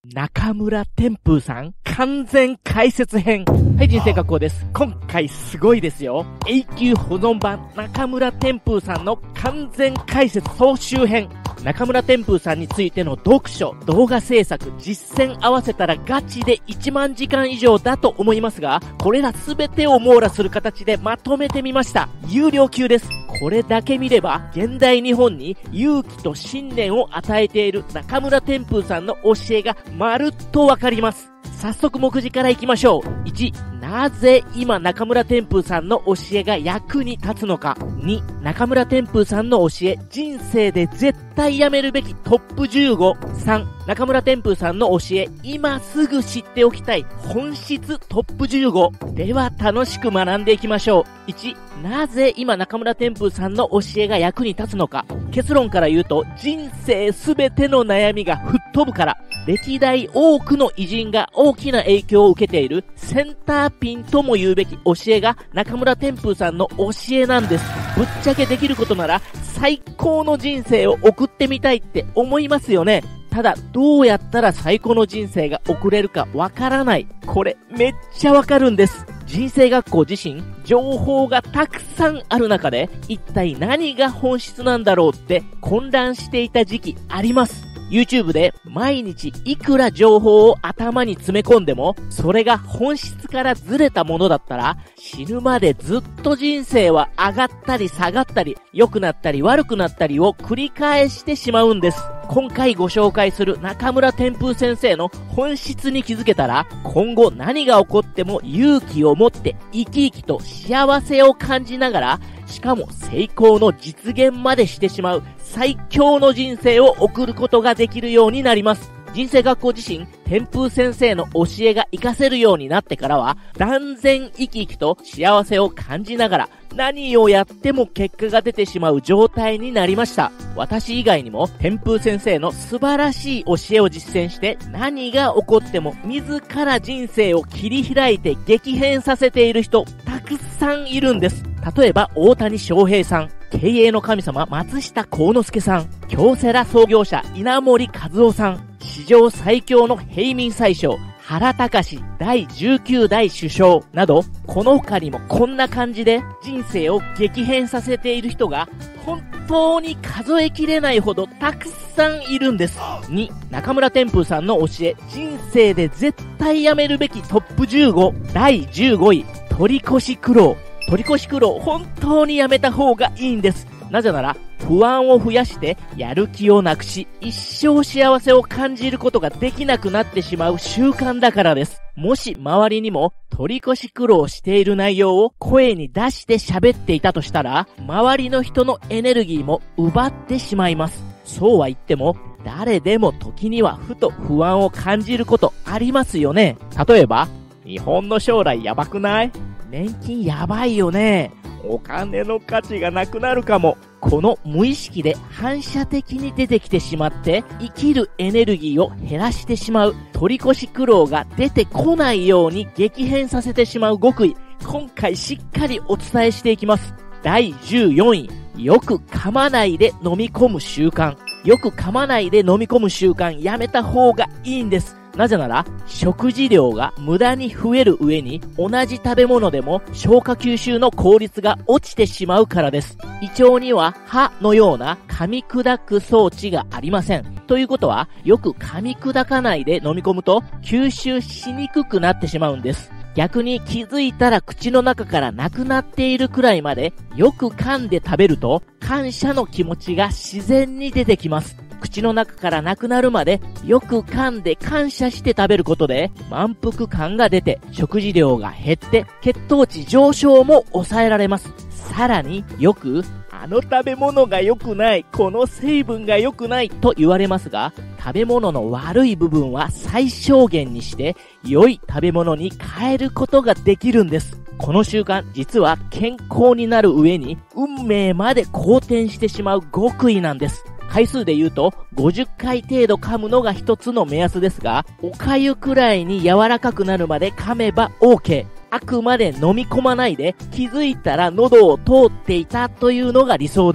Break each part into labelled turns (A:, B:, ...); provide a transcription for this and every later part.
A: 中村天風さん完全解説編。はい、人生学校です。今回すごいですよ。永久保存版中村天風さんの完全解説総集編。中村天風さんについての読書、動画制作、実践合わせたらガチで1万時間以上だと思いますが、これらすべてを網羅する形でまとめてみました。有料級です。これだけ見れば、現代日本に勇気と信念を与えている中村天風さんの教えがまるっとわかります。早速目次からいきましょう。1、なぜ今中村天風さんの教えが役に立つのか。2、中村天風さんの教え、人生で絶対やめるべきトップ15。3、中村天風さんの教え、今すぐ知っておきたい本質トップ15。では楽しく学んでいきましょう。1、なぜ今中村天風さんの教えが役に立つのか。結論から言うと、人生すべての悩みが吹っ飛ぶから。歴代多くの偉人が大きな影響を受けているセンターピンとも言うべき教えが中村天風さんの教えなんです。ぶっちゃけできることなら最高の人生を送ってみたいって思いますよね。ただどうやったら最高の人生が送れるかわからない。これめっちゃわかるんです。人生学校自身、情報がたくさんある中で一体何が本質なんだろうって混乱していた時期あります。YouTube で毎日いくら情報を頭に詰め込んでも、それが本質からずれたものだったら、死ぬまでずっと人生は上がったり下がったり、良くなったり悪くなったりを繰り返してしまうんです。今回ご紹介する中村天風先生の本質に気づけたら、今後何が起こっても勇気を持って生き生きと幸せを感じながら、しかも成功の実現までしてしまう最強の人生を送ることができるようになります。人生学校自身、天風先生の教えが活かせるようになってからは、断然生き生きと幸せを感じながら、何をやっても結果が出てしまう状態になりました。私以外にも、天風先生の素晴らしい教えを実践して、何が起こっても自ら人生を切り開いて激変させている人、たくさんいるんです。例えば、大谷翔平さん、経営の神様、松下幸之助さん、京セラ創業者、稲森和夫さん、史上最強の平民宰相、原敬第19代首相など、この他にもこんな感じで人生を激変させている人が本当に数えきれないほどたくさんいるんです。2、中村天風さんの教え、人生で絶対やめるべきトップ15。第15位、取り越し苦労。取り越し苦労、本当にやめた方がいいんです。なぜなら、不安を増やしてやる気をなくし、一生幸せを感じることができなくなってしまう習慣だからです。もし周りにも取り越し苦労している内容を声に出して喋っていたとしたら、周りの人のエネルギーも奪ってしまいます。そうは言っても、誰でも時にはふと不安を感じることありますよね。例えば、日本の将来やばくない？年金やばいよね。お金の価値がなくなるかも。この無意識で反射的に出てきてしまって生きるエネルギーを減らしてしまう取り越し苦労が出てこないように激変させてしまう極意、今回しっかりお伝えしていきます。第14位、よく噛まないで飲み込む習慣。よく噛まないで飲み込む習慣やめた方がいいんです。なぜなら、食事量が無駄に増える上に、同じ食べ物でも消化吸収の効率が落ちてしまうからです。胃腸には歯のような噛み砕く装置がありません。ということは、よく噛み砕かないで飲み込むと、吸収しにくくなってしまうんです。逆に気づいたら口の中からなくなっているくらいまで、よく噛んで食べると、感謝の気持ちが自然に出てきます。口の中からなくなるまでよく噛んで感謝して食べることで満腹感が出て食事量が減って血糖値上昇も抑えられます。さらによくあの食べ物が良くない、この成分が良くないと言われますが、食べ物の悪い部分は最小限にして良い食べ物に変えることができるんです。この習慣、実は健康になる上に運命まで好転してしまう極意なんです。回数で言うと50回程度噛むのが一つの目安ですが、おかゆくらいに柔らかくなるまで噛めば OK。あくまで飲み込まないで気づいたら喉を通っていたというのが理想です。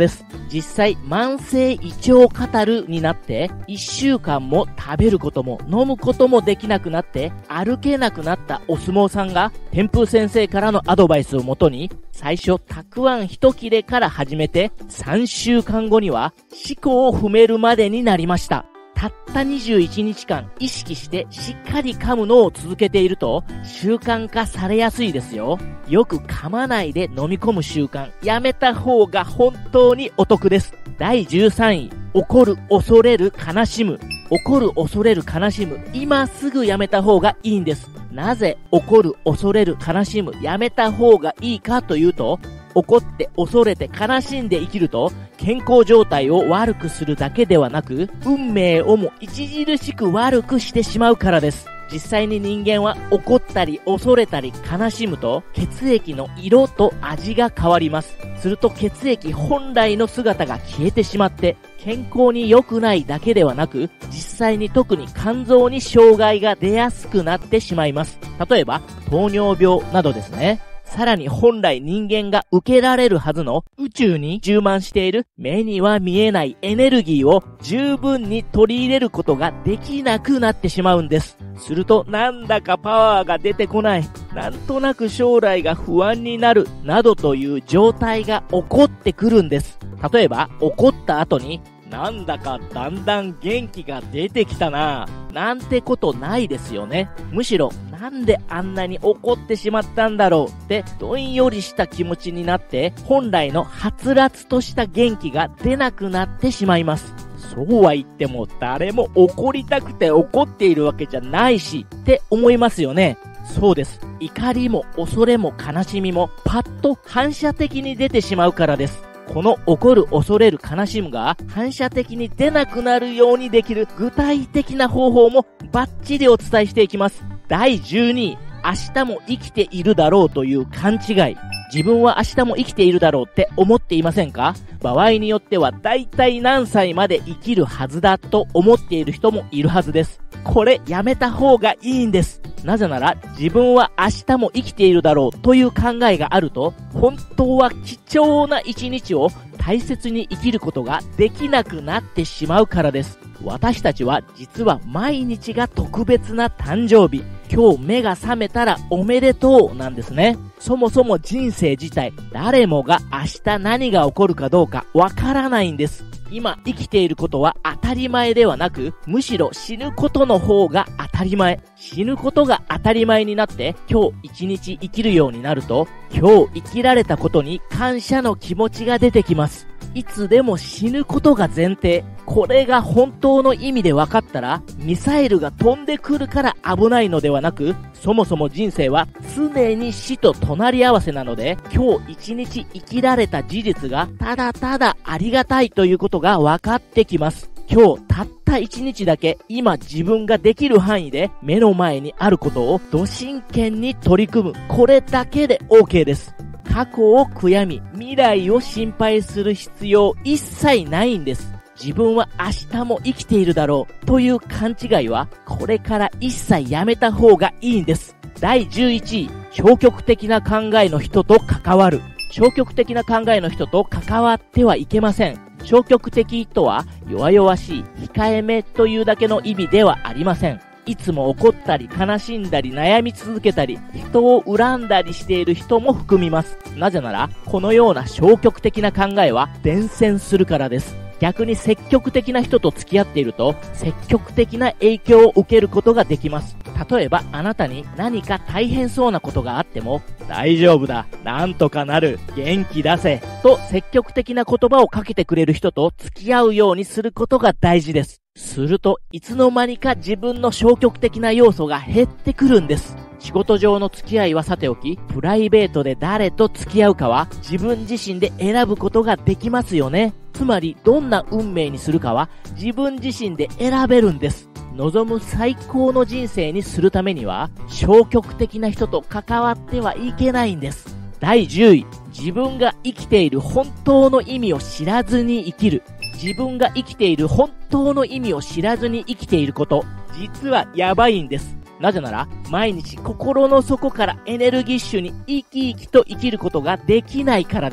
A: 実際慢性胃腸カタルになって1週間も食べることも飲むこともできなくなって歩けなくなったお相撲さんが天風先生からのアドバイスをもとに最初たくあん一切れから始めて3週間後には四股を踏めるまでになりました。たった21日間意識してしっかり噛むのを続けていると習慣化されやすいですよ。よく噛まないで飲み込む習慣やめた方が本当にお得です。第13位、怒る、恐れる、悲しむ。怒る、恐れる、悲しむ。今すぐやめた方がいいんです。なぜ怒る、恐れる、悲しむ、やめた方がいいかというと、怒って恐れて悲しんで生きると健康状態を悪くするだけではなく運命をも著しく悪くしてしまうからです。実際に人間は怒ったり恐れたり悲しむと血液の色と味が変わります。すると血液本来の姿が消えてしまって健康に良くないだけではなく実際に特に肝臓に障害が出やすくなってしまいます。例えば糖尿病などですね。さらに本来人間が受けられるはずの宇宙に充満している目には見えないエネルギーを十分に取り入れることができなくなってしまうんです。するとなんだかパワーが出てこない、なんとなく将来が不安になるなどという状態が起こってくるんです。例えば怒った後になんだかだんだん元気が出てきたななんてことないですよね。むしろなんであんなに怒ってしまったんだろうってどんよりした気持ちになって本来のはつらつとした元気が出なくなってしまいます。そうは言っても誰も怒りたくて怒っているわけじゃないしって思いますよね。そうです。怒りも恐れも悲しみもパッと反射的に出てしまうからです。この怒る、恐れる、悲しむが反射的に出なくなるようにできる具体的な方法もバッチリお伝えしていきます。第12位、明日も生きているだろうという勘違い。自分は明日も生きているだろうって思っていませんか？場合によってはだいたい何歳まで生きるはずだと思っている人もいるはずです。これやめた方がいいんです。なぜなら自分は明日も生きているだろうという考えがあると本当は貴重な一日を大切に生きることができなくなってしまうからです。私たちは実は毎日が特別な誕生日。今日目が覚めたらおめでとうなんですね。そもそも人生自体誰もが明日何が起こるかどうかわからないんです。今生きていることは当たり前ではなくむしろ死ぬことの方が当たり前。死ぬことが当たり前になって今日一日生きるようになると今日生きられたことに感謝の気持ちが出てきます。いつでも死ぬことが前提。これが本当の意味で分かったらミサイルが飛んでくるから危ないのではなくそもそも人生は常に死と隣り合わせなので今日一日生きられた事実がただただありがたいということが分かってきます。今日たった一日だけ今自分ができる範囲で目の前にあることをど真剣に取り組む。これだけで OK です。過去を悔やみ未来を心配する必要一切ないんです。自分は明日も生きているだろうという勘違いはこれから一切やめた方がいいんです。第11位、消極的な考えの人と関わる。消極的な考えの人と関わってはいけません。消極的とは弱々しい、控えめというだけの意味ではありません。いつも怒ったり悲しんだり悩み続けたり人を恨んだりしている人も含みます。なぜならこのような消極的な考えは伝染するからです。逆に積極的な人と付き合っていると積極的な影響を受けることができます。例えばあなたに何か大変そうなことがあっても大丈夫だ、なんとかなる、元気出せと積極的な言葉をかけてくれる人と付き合うようにすることが大事です。するといつの間にか自分の消極的な要素が減ってくるんです。仕事上の付き合いはさておきプライベートで誰と付き合うかは自分自身で選ぶことができますよね。つまりどんな運命にするかは自分自身で選べるんです。望む最高の人生にするためには消極的な人と関わってはいけないんです。第10位、自分が生きている本当の意味を知らずに生きる。自分が生きている本当の意味を知らずに生きていること、実はやばいんです。なぜなら毎日心の底からエネルギッシュに生き生きと生きることができないからです。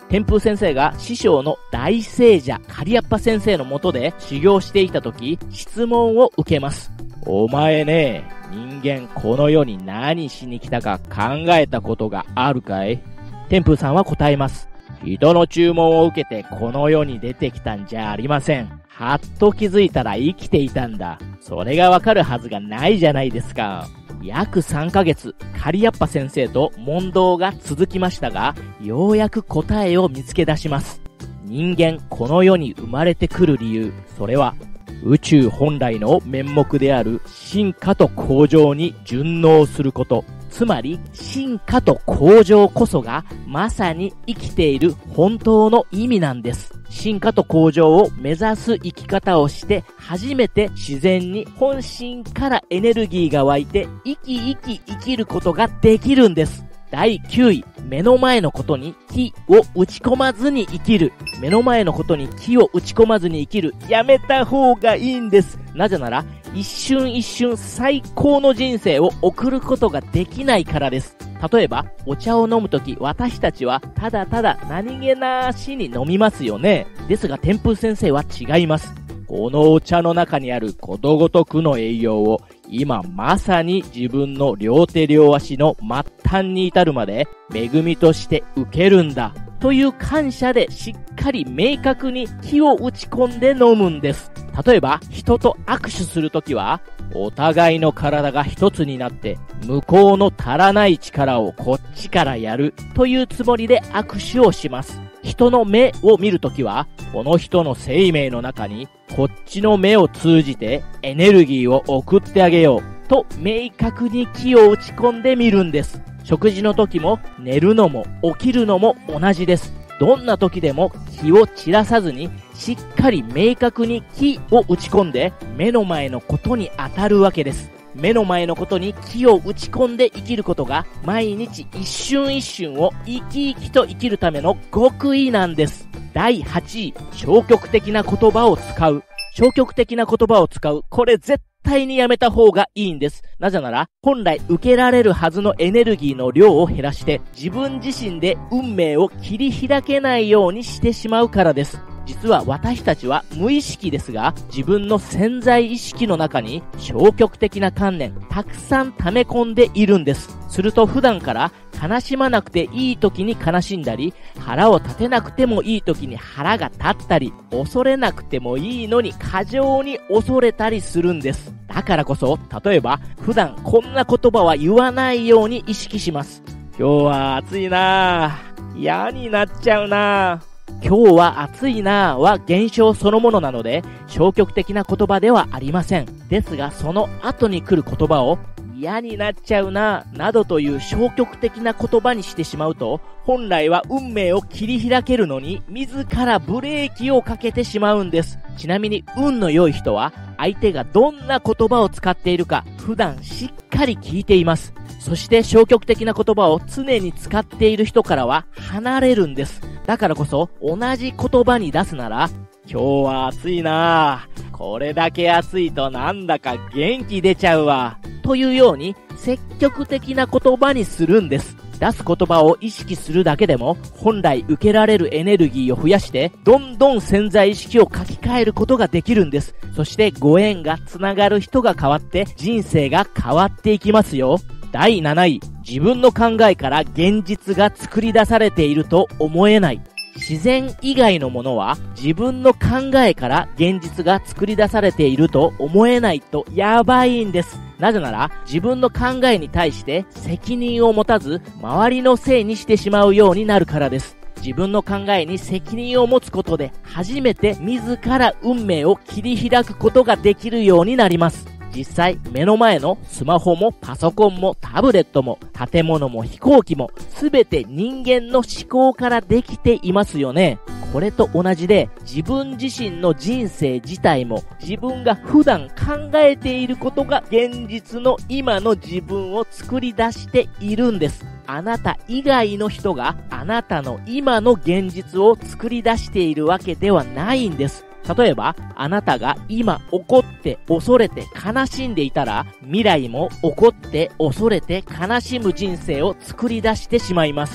A: 天風先生が師匠の大聖者カリアッパ先生の下で修行していた時、質問を受けます。お前ね、人間この世に何しに来たか考えたことがあるかい？天風さんは答えます。人の注文を受けてこの世に出てきたんじゃありません。はっと気づいたら生きていたんだ。それがわかるはずがないじゃないですか。約3ヶ月、カリアッパ先生と問答が続きましたが、ようやく答えを見つけ出します。人間この世に生まれてくる理由、それは宇宙本来の面目である進化と向上に順応すること。つまり進化と向上こそがまさに生きている本当の意味なんです。進化と向上を目指す生き方をして初めて自然に本心からエネルギーが湧いて生きることができるんです。第9位、目の前のことに気を打ち込まずに生きる。目の前のことに気を打ち込まずに生きる。やめた方がいいんです。なぜなら、一瞬一瞬最高の人生を送ることができないからです。例えば、お茶を飲むとき、私たちはただただ何気なしに飲みますよね。ですが、天風先生は違います。このお茶の中にあることごとくの栄養を今まさに自分の両手両足の末端に至るまで恵みとして受けるんだという感謝でしっかり明確に気を打ち込んで飲むんです。例えば人と握手するときはお互いの体が一つになって向こうの足らない力をこっちからやるというつもりで握手をします。人の目を見るときはこの人の生命の中にこっちの目を通じてエネルギーを送ってあげようと明確に気を打ち込んでみるんです。食事の時も寝るのも起きるのも同じです。どんな時でも気を散らさずにしっかり明確に気を打ち込んで目の前のことに当たるわけです。目の前のことに気を打ち込んで生きることが毎日一瞬一瞬を生き生きと生きるための極意なんです。第8位、消極的な言葉を使う。消極的な言葉を使う。これ絶対にやめた方がいいんです。なぜなら、本来受けられるはずのエネルギーの量を減らして、自分自身で運命を切り開けないようにしてしまうからです。実は私たちは無意識ですが、自分の潜在意識の中に消極的な観念、たくさん溜め込んでいるんです。すると普段から悲しまなくていい時に悲しんだり、腹を立てなくてもいい時に腹が立ったり、恐れなくてもいいのに過剰に恐れたりするんです。だからこそ、例えば普段こんな言葉は言わないように意識します。今日は暑いなぁ。嫌になっちゃうなぁ。今日は暑いなぁは現象そのものなので消極的な言葉ではありません。ですがその後に来る言葉を嫌になっちゃうなぁなどという消極的な言葉にしてしまうと本来は運命を切り開けるのに自らブレーキをかけてしまうんです。ちなみに運の良い人は相手がどんな言葉を使っているか普段しっかり聞いています。そして消極的な言葉を常に使っている人からは離れるんです。だからこそ同じ言葉に出すなら今日は暑いなぁ。これだけ暑いとなんだか元気出ちゃうわ。というように積極的な言葉にするんです。出す言葉を意識するだけでも本来受けられるエネルギーを増やしてどんどん潜在意識を書き換えることができるんです。そしてご縁がつながる人が変わって人生が変わっていきますよ。第7位、自分の考えから現実が作り出されていると思えない。自然以外のものは自分の考えから現実が作り出されていると思えないとやばいんです。なぜなら自分の考えに対して責任を持たず周りのせいにしてしまうようになるからです。自分の考えに責任を持つことで初めて自ら運命を切り開くことができるようになります。実際目の前のスマホもパソコンもタブレットも建物も飛行機もすべて人間の思考からできていますよね。これと同じで自分自身の人生自体も自分が普段考えていることが現実の今の自分を作り出しているんです。あなた以外の人があなたの今の現実を作り出しているわけではないんです。例えば、あなたが今怒って恐れて悲しんでいたら、未来も怒って恐れて悲しむ人生を作り出してしまいます。あ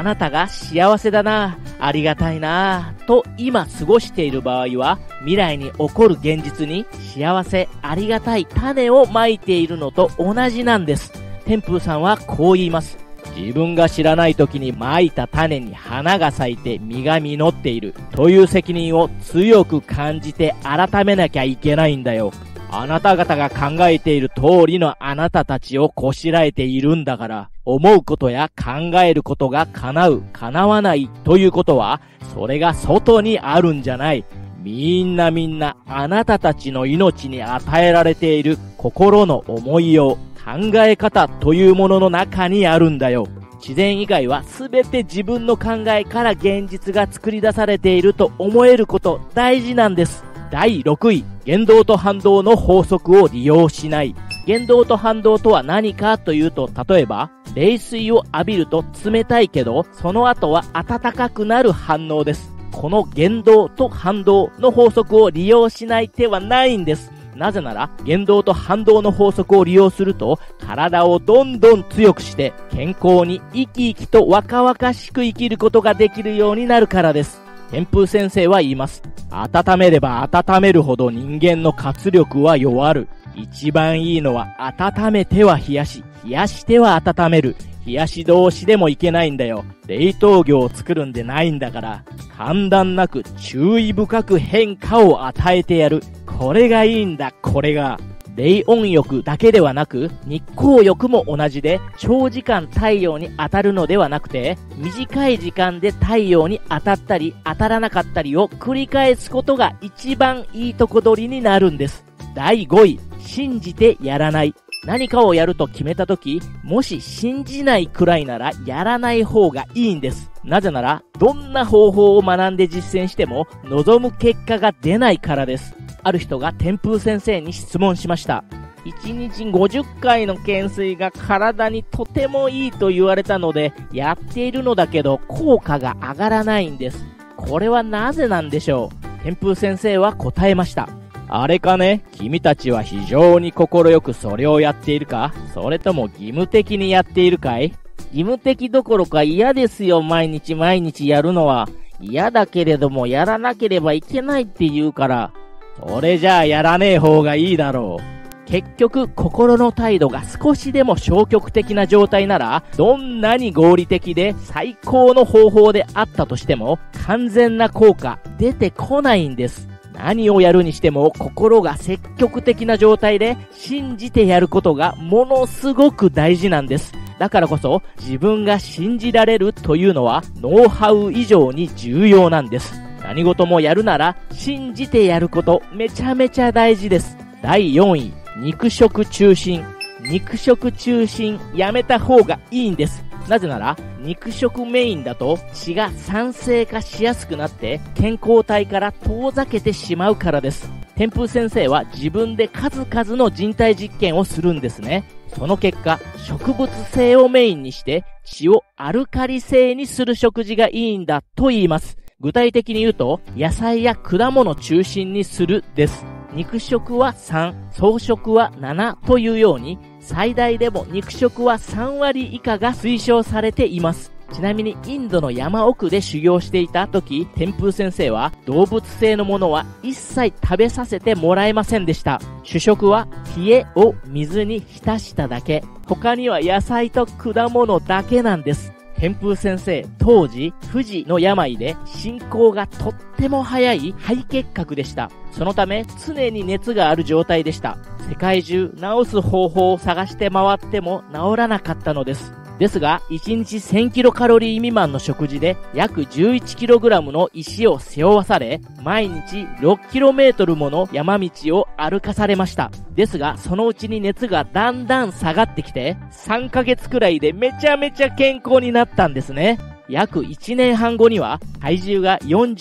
A: あなたが幸せだな、ありがたいな、と今過ごしている場合は、未来に起こる現実に幸せ、ありがたい種をまいているのと同じなんです。天風さんはこう言います。自分が知らない時にまいた種に花が咲いて実が実っているという責任を強く感じて改めなきゃいけないんだよ。あなた方が考えている通りのあなたたちをこしらえているんだから、思うことや考えることが叶う、叶わないということは、それが外にあるんじゃない。みんなあなたたちの命に与えられている心の思いよう、考え方というものの中にあるんだよ。自然以外はすべて自分の考えから現実が作り出されていると思えること大事なんです。第6位、原動と反動の法則を利用しない。原動と反動とは何かというと、例えば、冷水を浴びると冷たいけど、その後は暖かくなる反応です。この原動と反動の法則を利用しない手はないんです。なぜなら、原動と反動の法則を利用すると、体をどんどん強くして、健康に生き生きと若々しく生きることができるようになるからです。天風先生は言います。温めれば温めるほど人間の活力は弱る。一番いいのは温めては冷やし、冷やしては温める。冷やし同士でもいけないんだよ。冷凍魚を作るんでないんだから、間断なく注意深く変化を与えてやる。これがいいんだ、これが。冷温浴だけではなく、日光浴も同じで、長時間太陽に当たるのではなくて、短い時間で太陽に当たったり当たらなかったりを繰り返すことが一番いいとこ取りになるんです。第5位、信じてやらない。何かをやると決めたとき、もし信じないくらいならやらない方がいいんです。なぜなら、どんな方法を学んで実践しても望む結果が出ないからです。ある人が天風先生に質問しました。1日50回の懸垂が体にとてもいいと言われたので、やっているのだけど効果が上がらないんです。これはなぜなんでしょう。天風先生は答えました。あれかね、君たちは非常に心よくそれをやっているか、それとも義務的にやっているかい？義務的どころか嫌ですよ、毎日やるのは。嫌だけれどもやらなければいけないって言うから。それじゃあやらねえ方がいいだろう。結局、心の態度が少しでも消極的な状態なら、どんなに合理的で最高の方法であったとしても、完全な効果出てこないんです。何をやるにしても心が積極的な状態で信じてやることがものすごく大事なんです。だからこそ自分が信じられるというのはノウハウ以上に重要なんです。何事もやるなら信じてやることめちゃめちゃ大事です。第4位、肉食中心。肉食中心やめた方がいいんです。なぜなら肉食メインだと血が酸性化しやすくなって健康体から遠ざけてしまうからです。天風先生は自分で数々の人体実験をするんですね。その結果、植物性をメインにして血をアルカリ性にする食事がいいんだと言います。具体的に言うと、野菜や果物中心にするです。肉食は3、草食は7というように、最大でも肉食は3割以下が推奨されています。ちなみにインドの山奥で修行していた時、天風先生は動物性のものは一切食べさせてもらえませんでした。主食は冷えを水に浸しただけ。他には野菜と果物だけなんです。天風先生、当時、不治の病で進行がとっても早い肺結核でした。そのため、常に熱がある状態でした。世界中、治す方法を探して回っても治らなかったのです。ですが、1日1000キロカロリー未満の食事で約11キログラムの石を背負わされ、毎日6キロメートルもの山道を歩かされました。ですが、そのうちに熱がだんだん下がってきて、3ヶ月くらいでめちゃめちゃ健康になったんですね。約1年半後には体重が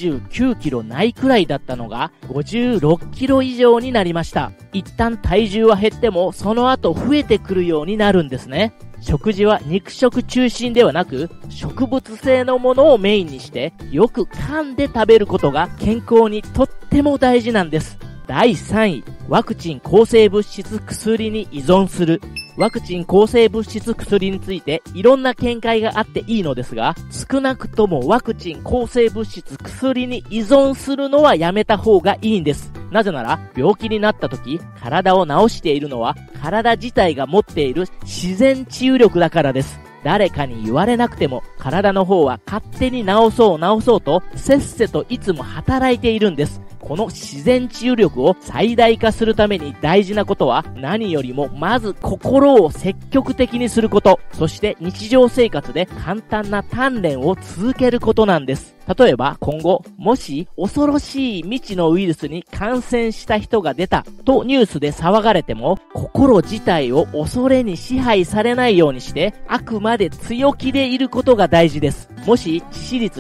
A: 49キロないくらいだったのが56キロ以上になりました。一旦体重は減ってもその後増えてくるようになるんですね。食事は肉食中心ではなく植物性のものをメインにしてよく噛んで食べることが健康にとっても大事なんです。第3位、ワクチン抗生物質薬に依存する。 ワクチン抗生物質薬についていろんな見解があっていいのですが、少なくともワクチン抗生物質薬に依存するのはやめた方がいいんです。なぜなら、病気になった時、体を治しているのは体自体が持っている自然治癒力だからです。誰かに言われなくても、体の方は勝手に治そうと、せっせといつも働いているんです。この自然治癒力を最大化するために大事なことは、何よりもまず心を積極的にすること、そして日常生活で簡単な鍛錬を続けることなんです。例えば今後、もし恐ろしい未知のウイルスに感染した人が出たとニュースで騒がれても、心自体を恐れに支配されないようにして、あくまで強気でいることが大事です。もし致死率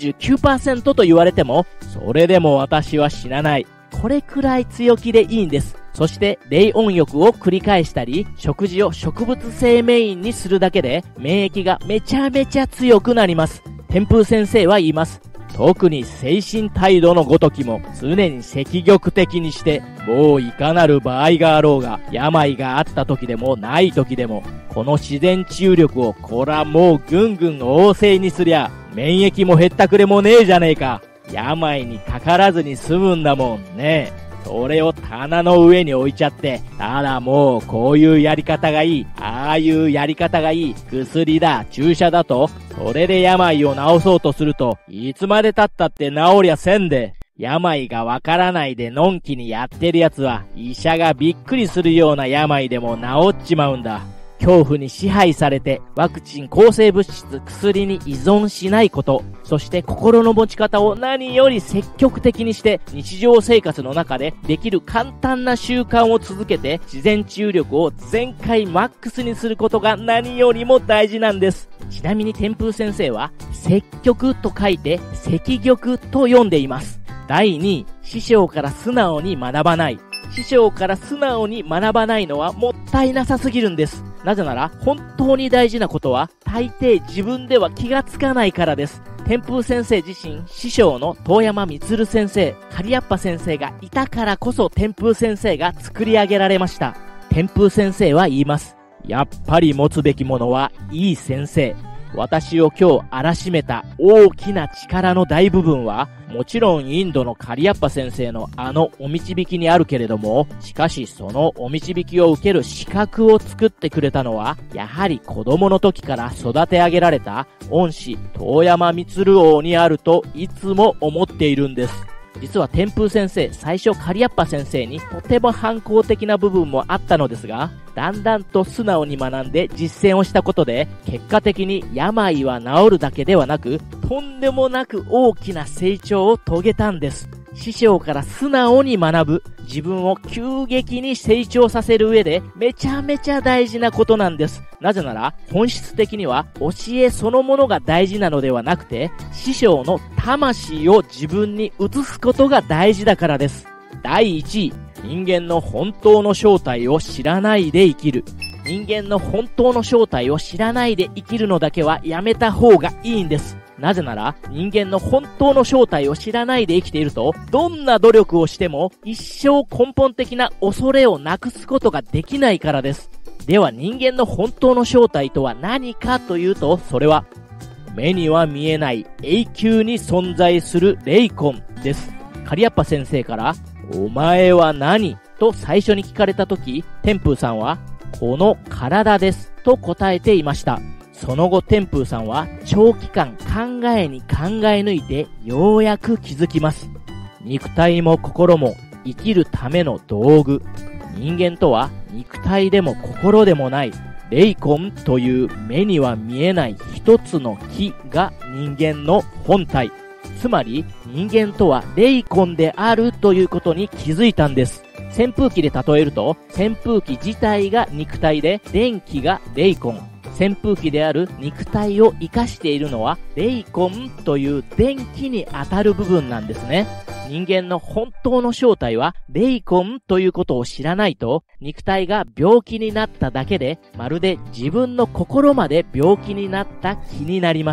A: 99% と言われても、それでも私は死なない。これくらい強気でいいんです。そして冷温浴を繰り返したり、食事を植物性メインにするだけで免疫がめちゃめちゃ強くなります。天風先生は言います。特に精神態度のごときも常に積極的にして、もういかなる場合があろうが、病があった時でもない時でも、この自然治癒力をこらもうぐんぐん旺盛にすりゃ、免疫もへったくれもねえじゃねえか。病にかからずに済むんだもんね。それを棚の上に置いちゃって、ただもうこういうやり方がいい、ああいうやり方がいい、薬だ、注射だと、それで病を治そうとすると、いつまで経ったって治りゃせんで、病がわからないでのんきにやってるやつは、医者がびっくりするような病でも治っちまうんだ。恐怖に支配されてワクチン抗生物質薬に依存しないこと、そして心の持ち方を何より積極的にして日常生活の中でできる簡単な習慣を続けて自然治癒力を全開マックスにすることが何よりも大事なんです。ちなみに天風先生は積極と書いて積極と読んでいます。第2位、師匠から素直に学ばない。師匠から素直に学ばないのはもったいなさすぎるんです。なぜなら本当に大事なことは大抵自分では気がつかないからです。天風先生自身、師匠の遠山満先生、狩やっぱ先生がいたからこそ天風先生が作り上げられました。天風先生は言います。やっぱり持つべきものはいい先生。私を今日荒らしめた大きな力の大部分は、もちろんインドのカリアッパ先生のお導きにあるけれども、しかしそのお導きを受ける資格を作ってくれたのは、やはり子供の時から育て上げられた恩師遠山満王にあるといつも思っているんです。実は天風先生、最初カリアッパ先生にとても反抗的な部分もあったのですが、だんだんと素直に学んで実践をしたことで、結果的に病は治るだけではなく、とんでもなく大きな成長を遂げたんです。師匠から素直に学ぶ、自分を急激に成長させる上でめちゃめちゃ大事なことなんです。なぜなら本質的には教えそのものが大事なのではなくて、師匠の魂を自分に移すことが大事だからです。第1位、人間の本当の正体を知らないで生きる。人間の本当の正体を知らないで生きるのだけはやめた方がいいんです。なぜなら人間の本当の正体を知らないで生きていると、どんな努力をしても一生根本的な恐れをなくすことができないからです。では人間の本当の正体とは何かというと、それは目には見えない永久に存在する霊魂です。カリアッパ先生からお前は何と最初に聞かれたとき、天風さんはこの体ですと答えていました。その後天風さんは長期間考えに考え抜いてようやく気づきます。肉体も心も生きるための道具。人間とは肉体でも心でもない霊魂という目には見えない一つの木が人間の本体。つまり人間とは霊魂であるということに気づいたんです。扇風機で例えると、扇風機自体が肉体で電気が霊魂。扇風機である肉体を生かしているのは霊魂という電気に当たる部分なんですね。人間の本当の正体は霊魂ということを知らないと、肉体が病気になっただけで、まるで自分の心まで病気になった気になります。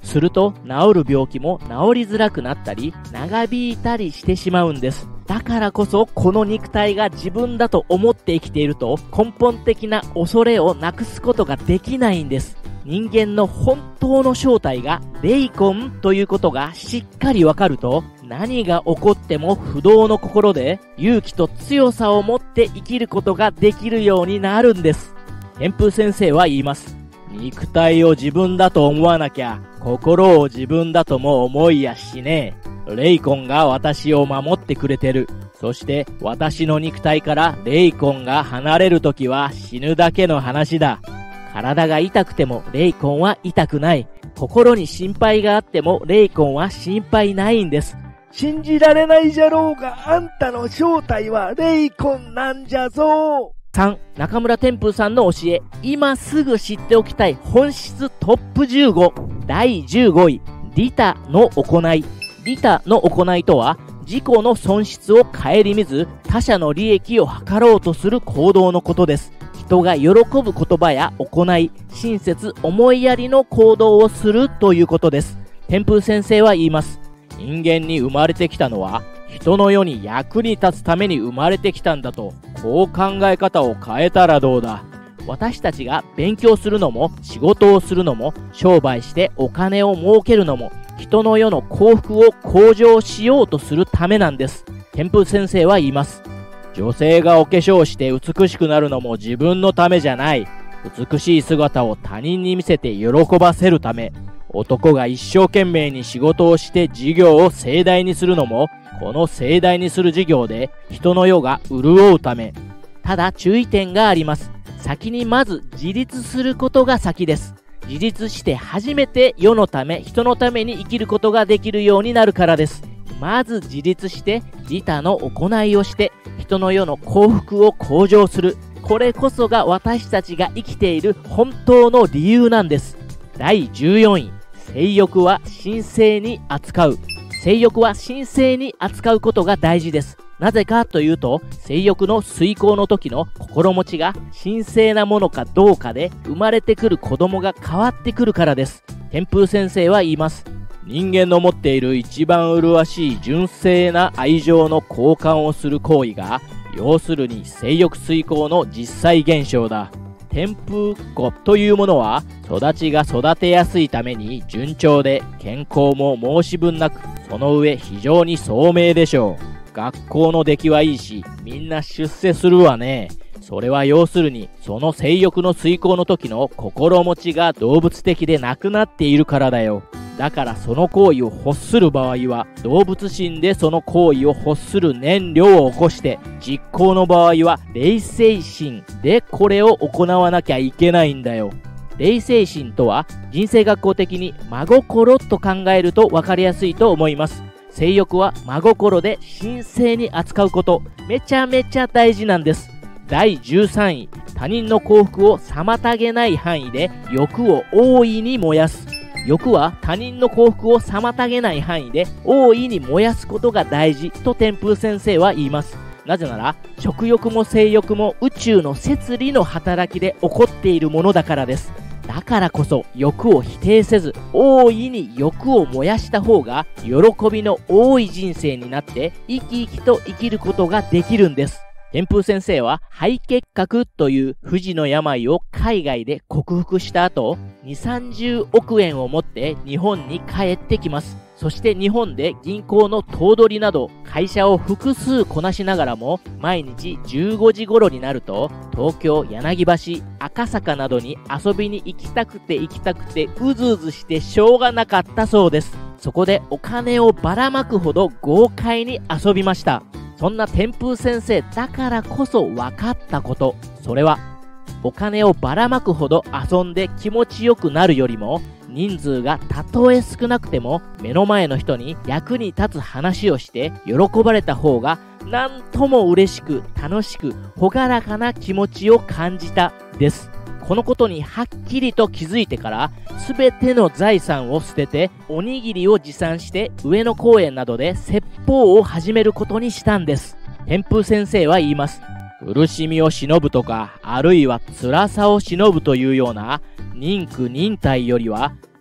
A: すると治る病気も治りづらくなったり、長引いたりしてしまうんです。だからこそ、この肉体が自分だと思って生きていると、根本的な恐れをなくすことができないんです。人間の本当の正体が霊魂ということがしっかりわかると、何が起こっても不動の心で勇気と強さを持って生きることができるようになるんです。天風先生は言います。肉体を自分だと思わなきゃ、心を自分だとも思いやしねえ。霊魂が私を守ってくれてる。そして私の肉体から霊魂が離れるときは死ぬだけの話だ。体が痛くても霊魂は痛くない。心に心配があっても霊魂は心配ないんです。
B: 信じられないじゃろうが、あんたの正体は霊魂なんじゃぞ。
A: 3、中村天風さんの教え、今すぐ知っておきたい本質トップ15。第15位、利他の行い。利他の行いとは、自己の損失を顧みず、他者の利益を図ろうとする行動のことです。人が喜ぶ言葉や行い、親切、思いやりの行動をするということです。天風先生は言います。人間に生まれてきたのは、人の世に役に立つために生まれてきたんだと、こう考え方を変えたらどうだ。私たちが勉強するのも、仕事をするのも、商売してお金を儲けるのも、人の世の幸福を向上しようとするためなんです。天風先生は言います。女性がお化粧して美しくなるのも自分のためじゃない。美しい姿を他人に見せて喜ばせるため。男が一生懸命に仕事をして事業を盛大にするのも、この盛大にする事業で人の世が潤うため。ただ注意点があります。先にまず自立することが先です。自立して初めて世のため、人のために生きることができるようになるからです。まず自立して利他の行いをして、人の世の幸福を向上する。これこそが私たちが生きている本当の理由なんです。第14位、性欲は神聖に扱う。性欲は神聖に扱うことが大事です。なぜかというと、性欲の遂行の時の心持ちが神聖なものかどうかで生まれてくる子供が変わってくるからです。天風先生は言います。人間の持っている一番麗しい純正な愛情の交換をする行為が、要するに性欲遂行の実際現象だ。天風子というものは、育ちが育てやすいために順調で健康も申し分なく、その上非常に聡明でしょう。学校の出来はいいし、みんな出世するわね。それは要するに、その性欲の遂行の時の心持ちが動物的でなくなっているからだよ。だからその行為を欲する場合は、動物心でその行為を欲する念量を起こして、実行の場合は霊性心でこれを行わなきゃいけないんだよ。霊性心とは、人生学校的に真心と考えると分かりやすいと思います。性欲は真心で神聖に扱うこと、めちゃめちゃ大事なんです。第13位、他人の幸福を妨げない範囲で欲を大いに燃やす。欲は他人の幸福を妨げない範囲で大いに燃やすことが大事と天風先生は言います。なぜなら、食欲も性欲も宇宙の摂理の働きで起こっているものだからです。だからこそ欲を否定せず、大いに欲を燃やした方が喜びの多い人生になって生き生きと生きることができるんです。天風先生は肺結核という不治の病を海外で克服した後、2、30億円を持って日本に帰ってきます。そして日本で銀行の頭取など会社を複数こなしながらも、毎日15時頃になると東京柳橋、赤坂などに遊びに行きたくてうずうずしてしょうがなかったそうです。そこでお金をばらまくほど豪快に遊びました。そんな天風先生だからこそ分かったこと、それはお金をばらまくほど遊んで気持ちよくなるよりも、人数がたとえ少なくても目の前の人に役に立つ話をして喜ばれた方がなんとも嬉しく楽しく朗らかな気持ちを感じたです。このことにはっきりと気づいてから、すべての財産を捨てておにぎりを持参して上野公園などで説法を始めることにしたんです。天風先生は言います。苦しみを忍ぶとか、あるいは辛さを忍ぶというような忍苦忍耐よりは、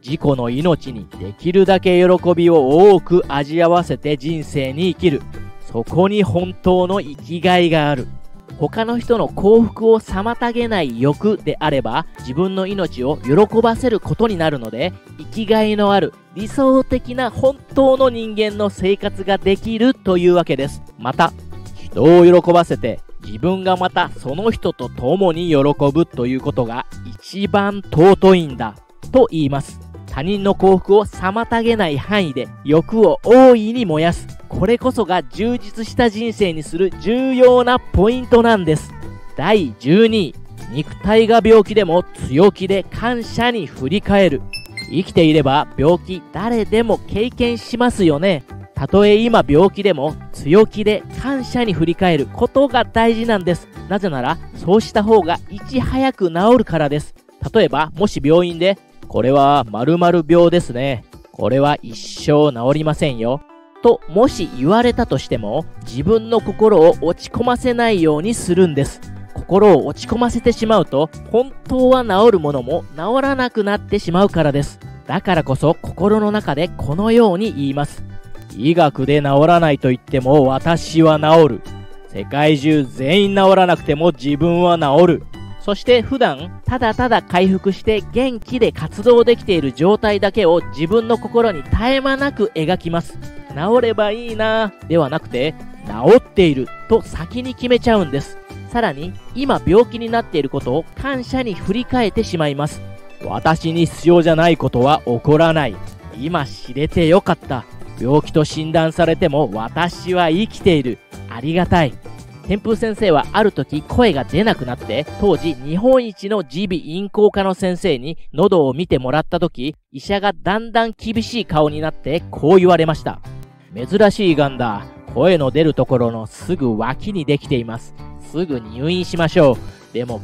A: 自己の命にできるだけ喜びを多く味わわせて人生に生きる。そこに本当の生きがいがある。他の人の幸福を妨げない欲であれば、自分の命を喜ばせることになるので、生きがいのある理想的な本当の人間の生活ができるというわけです。また、人を喜ばせて、自分がまたその人と共に喜ぶということが一番尊いんだと言います。他人の幸福を妨げない範囲で欲を大いに燃やす。これこそが充実した人生にする重要なポイントなんです。第12位、肉体が病気でも強気で感謝に振り返る。生きていれば病気誰でも経験しますよね。たとえ今病気でも強気で感謝に振り返ることが大事なんです。なぜならそうした方がいち早く治るからです。例えばもし病院でこれは〇〇病ですね。これは一生治りませんよ。ともし言われたとしても自分の心を落ち込ませないようにするんです。心を落ち込ませてしまうと本当は治るものも治らなくなってしまうからです。だからこそ心の中でこのように言います。医学で治らないと言っても私は治る。世界中全員治らなくても自分は治る。そして普段ただただ回復して元気で活動できている状態だけを自分の心に絶え間なく描きます。治ればいいなではなくて治っていると先に決めちゃうんです。さらに今病気になっていることを感謝に振り返ってしまいます。私に必要じゃないことは起こらない。今知れてよかった。病気と診断されても私は生きている。ありがたい。天風先生はある時声が出なくなって当時日本一の耳鼻咽喉科の先生に喉を見てもらった時医者がだんだん厳しい顔になってこう言われました。珍しいがんだ。声の出るところのすぐ脇にできています。すぐ入院しましょう。でも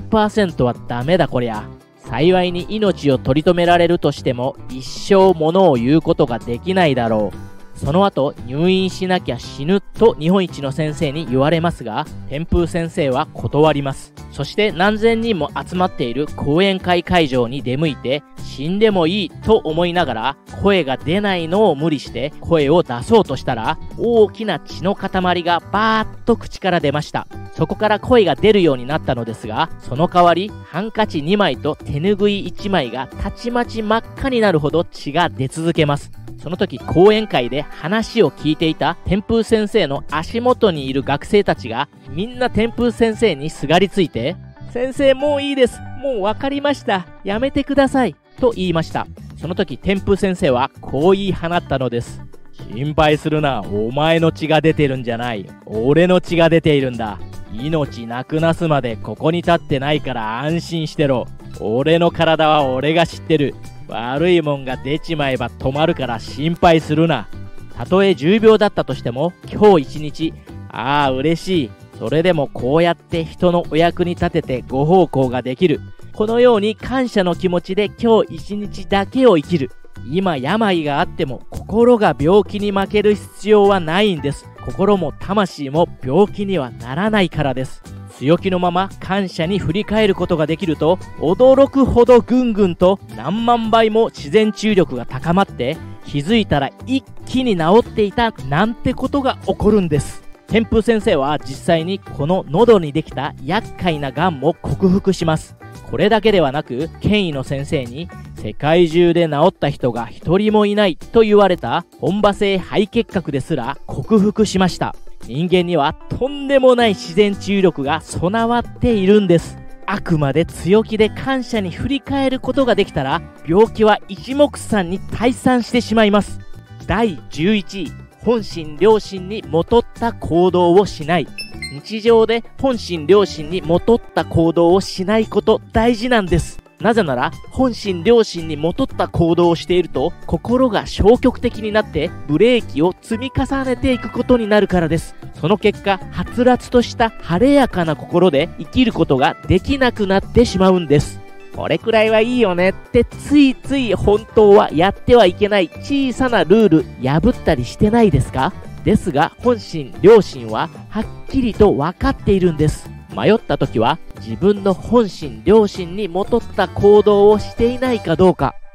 A: 90% はダメだこりゃ。幸いに命を取り留められるとしても一生ものを言うことができないだろう。その後入院しなきゃ死ぬと日本一の先生に言われますが、天風先生は断ります。そして何千人も集まっている講演会会場に出向いて死んでもいいと思いながら声が出ないのを無理して声を出そうとしたら大きな血の塊がバーッと口から出ました。そこから声が出るようになったのですが、その代わりハンカチ2枚と手ぬぐい1枚がたちまち真っ赤になるほど血が出続けます。その時講演会で話を聞いていた天風先生の足元にいる学生たちがみんな天風先生にすがりついて、先生もういいです。もうわかりました。やめてください。と言いました。その時天風先生はこう言い放ったのです。心配するな。お前の血が出てるんじゃない。俺の血が出ているんだ。命なくなすまでここに立ってないから安心してろ。俺の体は俺が知ってる。悪いもんが出ちまえば止まるから心配するな。たとえ重病だったとしても今日一日、ああ嬉しい。それでもこうやって人のお役に立ててご奉公ができる。このように感謝の気持ちで今日一日だけを生きる。今病があっても心が病気に負ける必要はないんです。心も魂も病気にはならないからです。強気のまま感謝に振り返ることができると驚くほどぐんぐんと何万倍も自然治癒力が高まって気づいたら一気に治っていたなんてことが起こるんです。天風先生は実際にこの喉にできた厄介な癌も克服します。これだけではなく権威の先生に世界中で治った人が一人もいないと言われた本場性肺結核ですら克服しました。人間にはとんでもない自然治癒力が備わっているんです。あくまで強気で感謝に振り返ることができたら病気は一目散に退散してしまいます。第11位、本心良心にもとった行動をしない。日常で本心良心にもとった行動をしないこと大事なんです。なぜなら本心良心にもとった行動をしていると心が消極的になってブレーキを積み重ねていくことになるからです。その結果はつらつとした晴れやかな心で生きることができなくなってしまうんです。これくらいはいいよねってついつい本当はやってはいけない小さなルール破ったりしてないですか？ですが本心良心ははっきりと分かっているんです。迷った時は自分の本心良心にもとった行動をしていないかどうか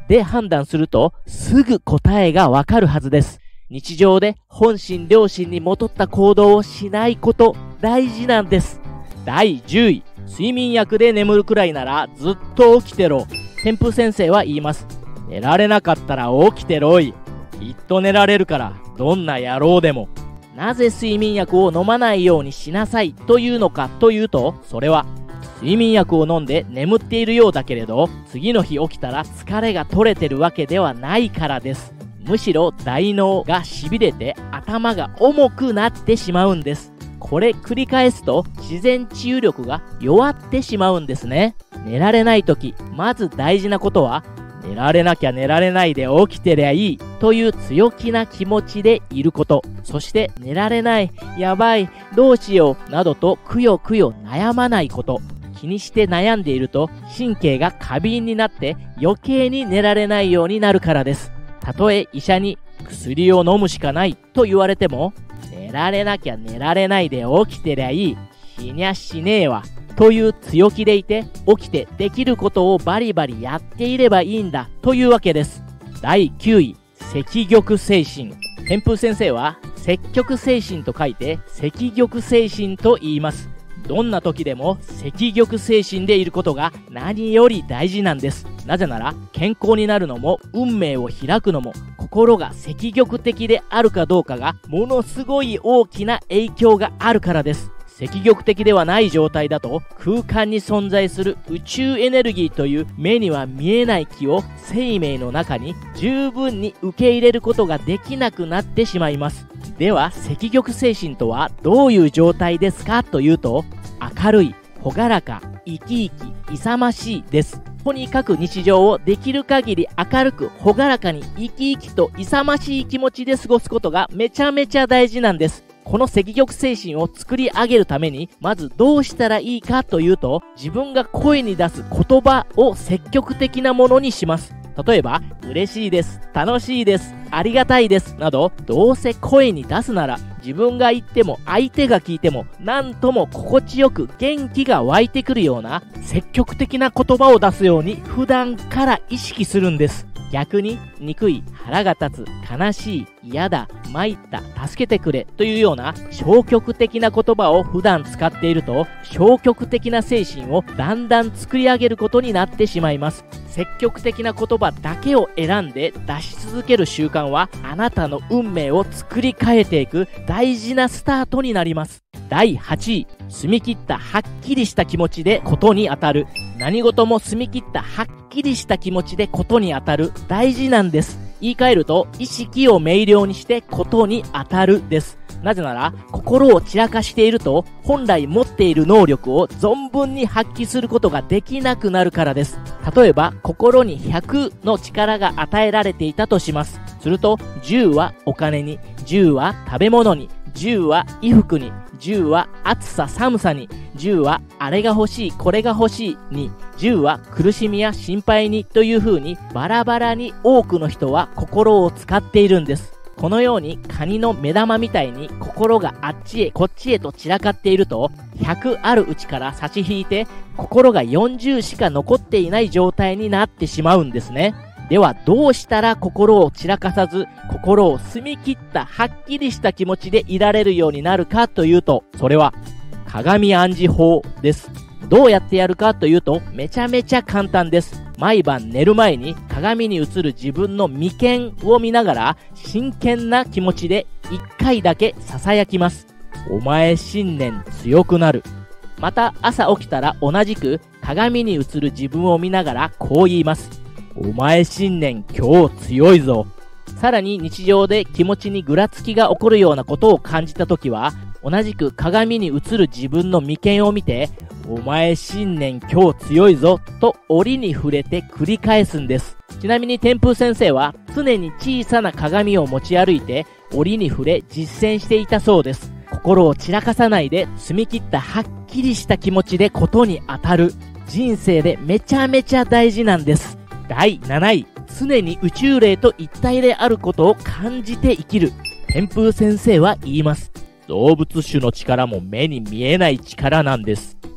A: で判断するとすぐ答えがわかるはずです。日常で本心良心に戻った行動をしないこと大事なんです。第10位、睡眠薬で眠るくらいならずっと起きてろ。天風先生は言います。寝られなかったら起きてろい。きっと寝られるから、どんな野郎でも。なぜ睡眠薬を飲まないようにしなさいというのかというと、それは睡眠薬を飲んで眠っているようだけれど、次の日起きたら疲れが取れてるわけではないからです。むしろ大脳が痺れて頭が重くなってしまうんです。これ繰り返すと自然治癒力が弱ってしまうんですね。寝られない時、まず大事なことは、寝られなきゃ寝られないで起きてりゃいいという強気な気持ちでいること。そして寝られない、やばい、どうしようなどとくよくよ悩まないこと。気にして悩んでいると神経が過敏になって余計に寝られないようになるからです。たとえ医者に薬を飲むしかないと言われても、寝られなきゃ寝られないで起きてりゃいい、死にゃしねえわという強気でいて、起きてできることをバリバリやっていればいいんだというわけです。第9位、積極精神。天風先生は積極精神と書いて積極精神と言います。どんな時でも積極精神でいることが何より大事なんです。なぜなら健康になるのも運命を開くのも心が積極的であるかどうかがものすごい大きな影響があるからです。積極的ではない状態だと空間に存在する宇宙エネルギーという目には見えない気を生命の中に十分に受け入れることができなくなってしまいます。では積極精神とはどういう状態ですかというと、明るい、朗らか、生き生き、勇ましいです。とにかく日常をできる限り明るく朗らかに生き生きと勇ましい気持ちで過ごすことがめちゃめちゃ大事なんです。この積極精神を作り上げるためにまずどうしたらいいかというと、自分が声に出す言葉を積極的なものにします。例えば、嬉しいです、楽しいです、ありがたいですなど、どうせ声に出すなら自分が言っても相手が聞いてもなんとも心地よく元気が湧いてくるような積極的な言葉を出すように普段から意識するんです。逆に憎い、腹が立つ、悲しい、嫌だ、参った、助けてくれというような消極的な言葉を普段使っていると、消極的な精神をだんだん作り上げることになってしまいます。積極的な言葉だけを選んで出し続ける習慣はあなたの運命を作り変えていく大事なスタートになります。第8位、澄み切ったはっきりした気持ちでことに当たる。何事も澄み切ったはっきりした気持ちでことに当たる、大事なんです。言い換えると、意識を明瞭にしてことに当たるです。なぜなら、心を散らかしていると、本来持っている能力を存分に発揮することができなくなるからです。例えば、心に100の力が与えられていたとします。すると、10はお金に、10は食べ物に、10は衣服に、10は暑さ寒さに、10はあれが欲しいこれが欲しいに、10は苦しみや心配にという風にバラバラに多くの人は心を使っているんです。このようにカニの目玉みたいに心があっちへこっちへと散らかっていると、100あるうちから差し引いて心が40しか残っていない状態になってしまうんですね。ではどうしたら心を散らかさず、心を澄み切ったはっきりした気持ちでいられるようになるかというと、それは鏡暗示法です。どうやってやるかというと、めちゃめちゃ簡単です。毎晩寝る前に鏡に映る自分の眉間を見ながら真剣な気持ちで1回だけ囁きます。お前信念強くなる。また朝起きたら同じく鏡に映る自分を見ながらこう言います。お前信念今日強いぞ。さらに日常で気持ちにぐらつきが起こるようなことを感じたときは、同じく鏡に映る自分の眉間を見て、お前信念今日強いぞと折に触れて繰り返すんです。ちなみに天風先生は常に小さな鏡を持ち歩いて折に触れ実践していたそうです。心を散らかさないで澄み切ったはっきりした気持ちでことに当たる。人生でめちゃめちゃ大事なんです。第7位、常に宇宙霊と一体であることを感じて生きる。天風先生は言います。動物種の力も目に見えない力なんです。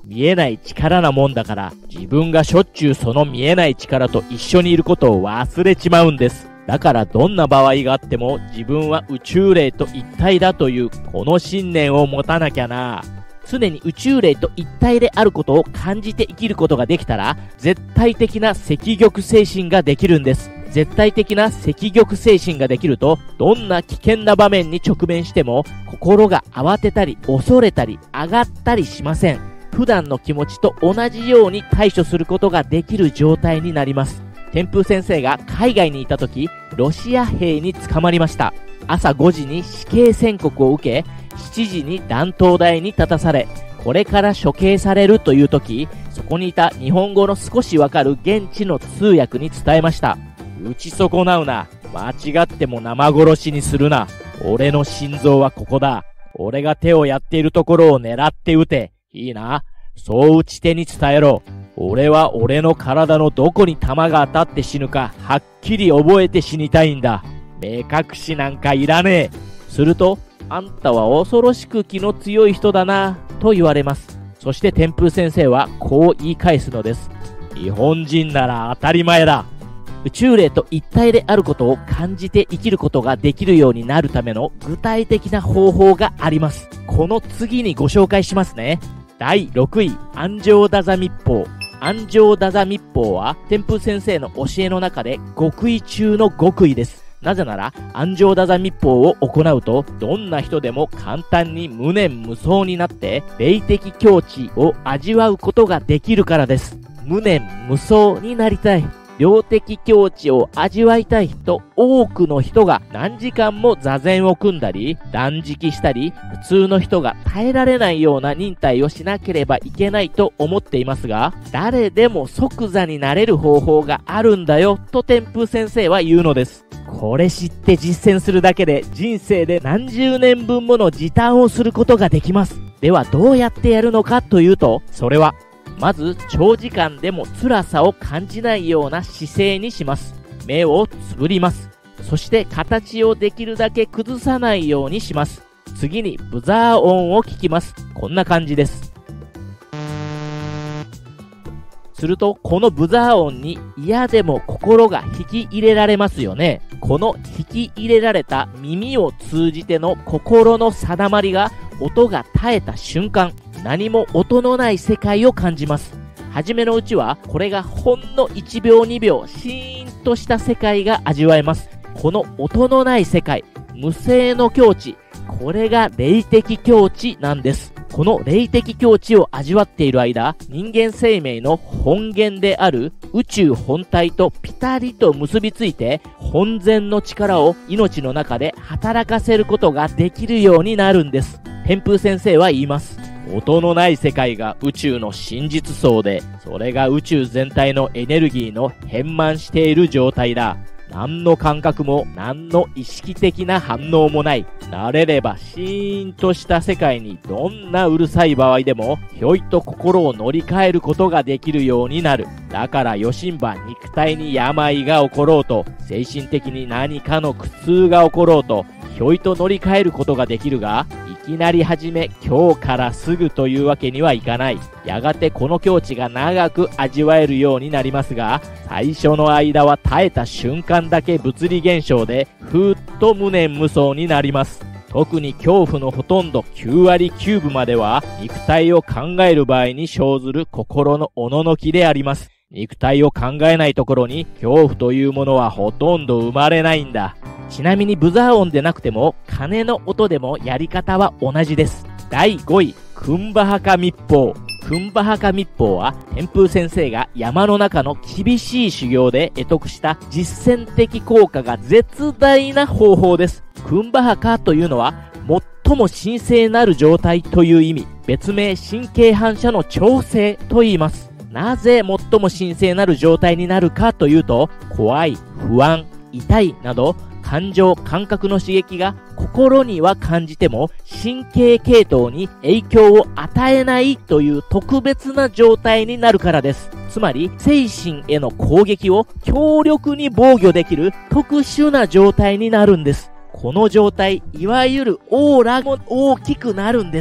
A: 見えない力なもんだから、自分がしょっちゅうその見えない力と一緒にいることを忘れちまうんです。だからどんな場合があっても自分は宇宙霊と一体だというこの信念を持たなきゃな。常に宇宙霊と一体であることを感じて生きることができたら、絶対的な赤玉精神ができるんです。絶対的な赤玉精神ができると、どんな危険な場面に直面しても、心が慌てたり、恐れたり、上がったりしません。普段の気持ちと同じように対処することができる状態になります。天風先生が海外にいた時、ロシア兵に捕まりました。朝5時に死刑宣告を受け、7時に断頭台に立たされ、これから処刑されるという時、そこにいた日本語の少しわかる現地の通訳に伝えました。打ち損なうな。間違っても生殺しにするな。俺の心臓はここだ。俺が手をやっているところを狙って撃て。いいな。そう打ち手に伝えろ。俺は俺の体のどこに弾が当たって死ぬか、はっきり覚えて死にたいんだ。目隠しなんかいらねえ。すると、あんたは恐ろしく気の強い人だな、と言われます。そして天風先生はこう言い返すのです。日本人なら当たり前だ。宇宙霊と一体であることを感じて生きることができるようになるための具体的な方法があります。この次にご紹介しますね。第6位、安城太座密法。安城太座密法は天風先生の教えの中で極意中の極意です。なぜなら安城太座密法を行うと、どんな人でも簡単に無念無想になって霊的境地を味わうことができるからです。無念無想になりたい、霊的境地を味わいたいと多くの人が何時間も座禅を組んだり断食したり、普通の人が耐えられないような忍耐をしなければいけないと思っていますが、誰でも即座になれる方法があるんだよと天風先生は言うのです。これ知って実践するだけで人生で何十年分もの時短をすることができます。ではどうやってやるのかというと、それはまず長時間でも辛さを感じないような姿勢にします。目をつぶります。そして形をできるだけ崩さないようにします。次にブザー音を聞きます。こんな感じです。するとこのブザー音に嫌でも心が引き入れられますよね。この引き入れられた耳を通じての心の定まりが、音が絶えた瞬間、何も音のない世界を感じます。はじめのうちはこれがほんの1秒2秒シーンとした世界が味わえます。この音のない世界、無声の境地、これが霊的境地なんです。この霊的境地を味わっている間、人間生命の本源である宇宙本体とピタリと結びついて、本然の力を命の中で働かせることができるようになるんです。天風先生は言います。音のない世界が宇宙の真実相で、それが宇宙全体のエネルギーの変満している状態だ。何の感覚も何の意識的な反応もない。慣れればシーンとした世界にどんなうるさい場合でもひょいと心を乗り換えることができるようになる。だからよしんば肉体に病が起ころうと、精神的に何かの苦痛が起ころうと、ひょいと乗り換えることができるが、いきなり始め今日からすぐというわけにはいかない。やがてこの境地が長く味わえるようになりますが、最初の間は耐えた瞬間だけ物理現象でふーっと無念無想になります。特に恐怖のほとんど9割9分までは肉体を考える場合に生ずる心のおののきであります。肉体を考えないところに恐怖というものはほとんど生まれないんだ。ちなみにブザー音でなくても鐘の音でもやり方は同じです。第5位、クンバハカ密法。クンバハカ密法は天風先生が山の中の厳しい修行で得得した実践的効果が絶大な方法です。クンバハカというのは最も神聖なる状態という意味、別名神経反射の調整と言います。なぜ最も神聖なる状態になるかというと、怖い、不安、痛いなど感情、感覚の刺激が心には感じても神経系統に影響を与えないという特別な状態になるからです。つまり精神への攻撃を強力に防御できる特殊な状態になるんです。この状態、いわゆるオーラも大きくなるんです。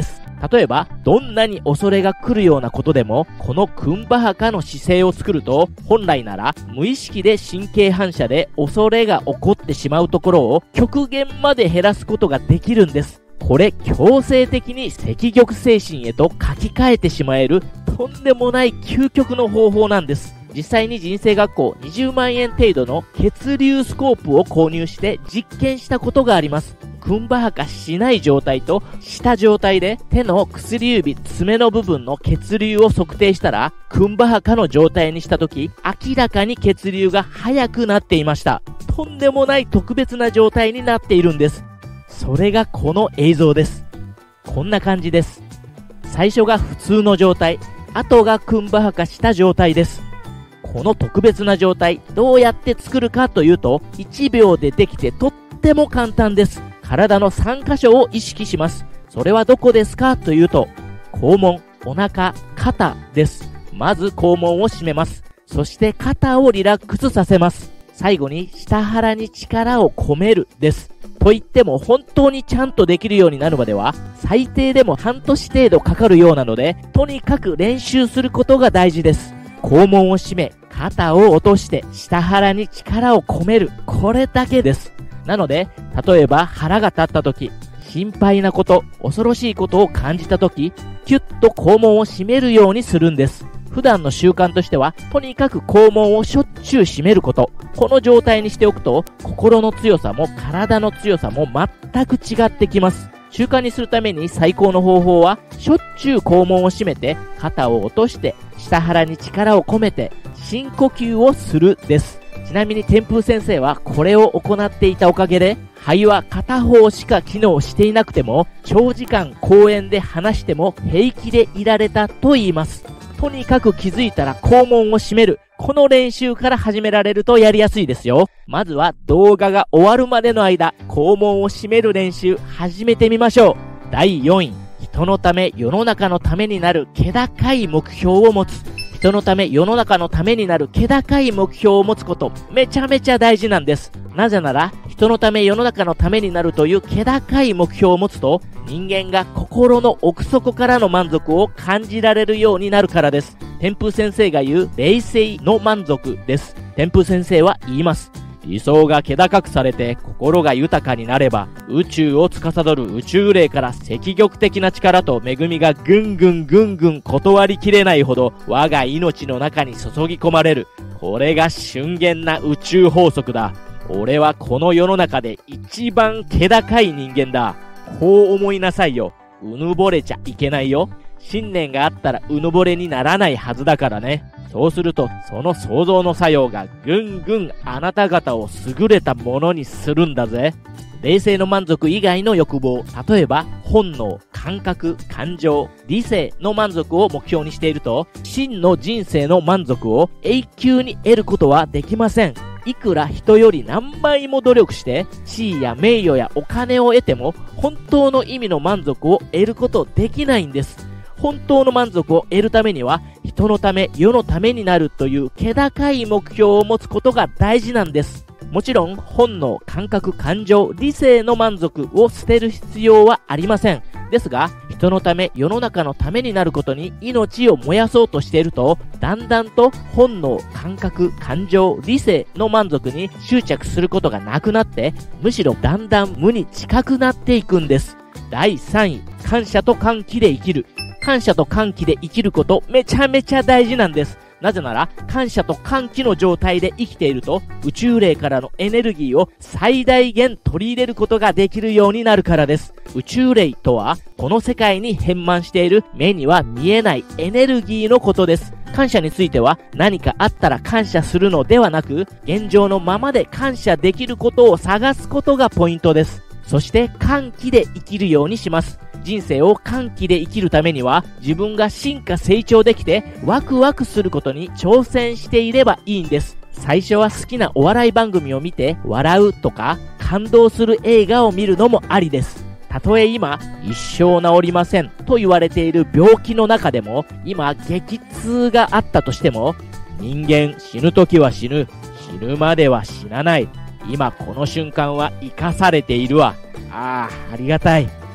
A: 例えば、どんなに恐れが来るようなことでも、このクンバハカの姿勢を作ると、本来なら無意識で神経反射で恐れが起こってしまうところを極限まで減らすことができるんです。これ、強制的に赤玉精神へと書き換えてしまえる、とんでもない究極の方法なんです。実際に人生学校20万円程度の血流スコープを購入して実験したことがあります。クンバハカしない状態とした状態で手の薬指、爪の部分の血流を測定したら、クンバハカの状態にしたとき、明らかに血流が速くなっていました。とんでもない特別な状態になっているんです。それがこの映像です。こんな感じです。最初が普通の状態、後がクンバハカした状態です。この特別な状態、どうやって作るかというと、1秒でできてとっても簡単です。体の3箇所を意識します。それはどこですかというと、肛門、お腹、肩です。まず肛門を締めます。そして肩をリラックスさせます。最後に下腹に力を込めるです。と言っても本当にちゃんとできるようになるまでは最低でも半年程度かかるようなので、とにかく練習することが大事です。肛門を締め、肩を落として下腹に力を込める。これだけです。なので、例えば腹が立った時、心配なこと、恐ろしいことを感じた時、キュッと肛門を締めるようにするんです。普段の習慣としては、とにかく肛門をしょっちゅう締めること。この状態にしておくと、心の強さも体の強さも全く違ってきます。習慣にするために最高の方法は、しょっちゅう肛門を締めて、肩を落として、下腹に力を込めて、深呼吸をするです。ちなみに天風先生はこれを行っていたおかげで、肺は片方しか機能していなくても、長時間公園で話しても平気でいられたと言います。とにかく気づいたら肛門を締める。この練習から始められるとやりやすいですよ。まずは動画が終わるまでの間、肛門を締める練習始めてみましょう。第4位。人のため、世の中のためになる気高い目標を持つ。人のため、世の中のためになる気高い目標を持つこと、めちゃめちゃ大事なんです。なぜなら、人のため、世の中のためになるという気高い目標を持つと、人間が心の奥底からの満足を感じられるようになるからです。天風先生が言う、冷静の満足です。天風先生は言います。理想が気高くされて心が豊かになれば、宇宙を司る宇宙霊から赤玉的な力と恵みがぐんぐん断りきれないほど我が命の中に注ぎ込まれる。これが瞬間な宇宙法則だ。俺はこの世の中で一番気高い人間だ。こう思いなさいよ。うぬぼれちゃいけないよ。信念があったらうぬぼれにならないはずだからね。そうすると、その創造の作用がぐんぐんあなた方を優れたものにするんだぜ。冷静の満足以外の欲望、例えば本能、感覚、感情、理性の満足を目標にしていると、真の人生の満足を永久に得ることはできません。いくら人より何倍も努力して地位や名誉やお金を得ても本当の意味の満足を得ることできないんです。本当の満足を得るためには人のため世のためになるという気高い目標を持つことが大事なんです。もちろん本能、感覚、感情、理性の満足を捨てる必要はありません。ですが人のため世の中のためになることに命を燃やそうとしていると、だんだんと本能、感覚、感情、理性の満足に執着することがなくなって、むしろだんだん無に近くなっていくんです。第3位、感謝と歓喜で生きる。感謝と歓喜で生きることめちゃめちゃ大事なんです。なぜなら感謝と歓喜の状態で生きていると、宇宙霊からのエネルギーを最大限取り入れることができるようになるからです。宇宙霊とはこの世界に変満している目には見えないエネルギーのことです。感謝については何かあったら感謝するのではなく、現状のままで感謝できることを探すことがポイントです。そして歓喜で生きるようにします。人生を歓喜で生きるためには、自分が進化成長できてワクワクすることに挑戦していればいいんです。最初は好きなお笑い番組を見て笑うとか、感動する映画を見るのもありです。たとえ今一生治りませんと言われている病気の中でも、今激痛があったとしても、人間死ぬ時は死ぬ、死ぬまでは死なない、今この瞬間は生かされているわ、ありがたい、